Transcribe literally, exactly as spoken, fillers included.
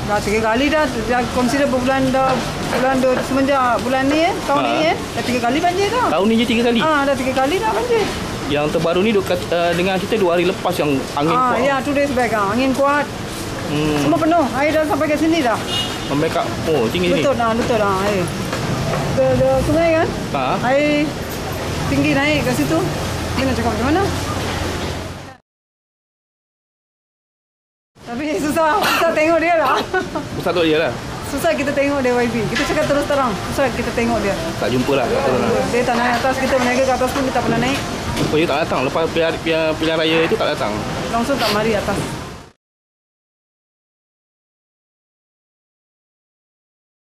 Dah tiga kali dah, dah consider bulan dah bulan dah semenjak bulan ni eh, tahun Ha. ni eh, dah tiga kali banjir dah. Tahun ni je tiga kali. Ah, dah tiga kali dah banjir. Yang terbaru ni duk, uh, dengan kita dua hari lepas yang angin Ah, kuat. ya, two days back ah, angin kuat. Hmm. Semua penuh, air dah sampai ke sini dah. Sampai kat oh tinggi Betul ni. ah, betul ah, air. Ke, ke sungai kan? Ha. Air tinggi naik ke situ. Dia nak cakap macam mana? Tapi susah, susah tengok dia lah. Pusat tu dia lah. Susah kita tengok dia Y B. Kita cakap terus terang. Susah kita tengok dia. Tak jumpa lah. Tak tahu lah. Dia tak naik atas, kita berniaga ke atas pun kita tak pernah naik. Oh, dia tak datang. Lepas pilihan, pilihan, pilihan raya itu tak datang. Langsung tak mari atas.